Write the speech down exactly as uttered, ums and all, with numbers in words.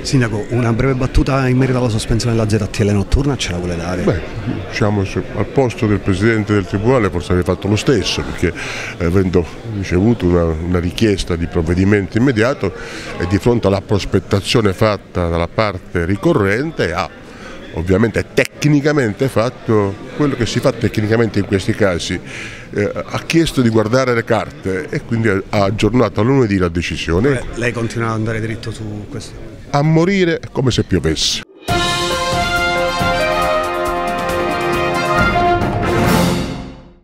Sindaco, una breve battuta in merito alla sospensione della Z T L notturna ce la vuole dare? Beh, diciamo, al posto del Presidente del Tribunale forse avrei fatto lo stesso, perché avendo ricevuto una, una richiesta di provvedimento immediato e di fronte alla prospettazione fatta dalla parte ricorrente ha ovviamente tecnicamente fatto quello che si fa tecnicamente in questi casi, eh, ha chiesto di guardare le carte e quindi ha aggiornato a lunedì la decisione. Lei continua ad andare dritto su questo? A morire come se piovesse.